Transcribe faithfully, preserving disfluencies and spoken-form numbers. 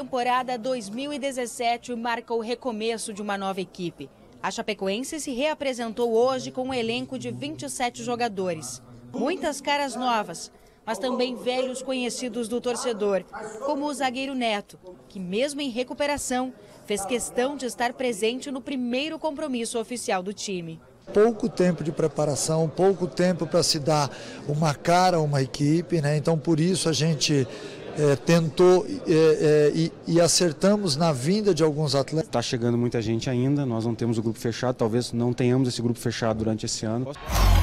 A temporada dois mil e dezessete marca o recomeço de uma nova equipe. A Chapecoense se reapresentou hoje com um elenco de vinte e sete jogadores. Muitas caras novas, mas também velhos conhecidos do torcedor, como o zagueiro Neto, que mesmo em recuperação, fez questão de estar presente no primeiro compromisso oficial do time. Pouco tempo de preparação, pouco tempo para se dar uma cara a uma equipe, né? Então por isso a gente é, tentou é, é, e, e acertamos na vinda de alguns atletas. Está chegando muita gente ainda, nós não temos o grupo fechado, talvez não tenhamos esse grupo fechado durante esse ano.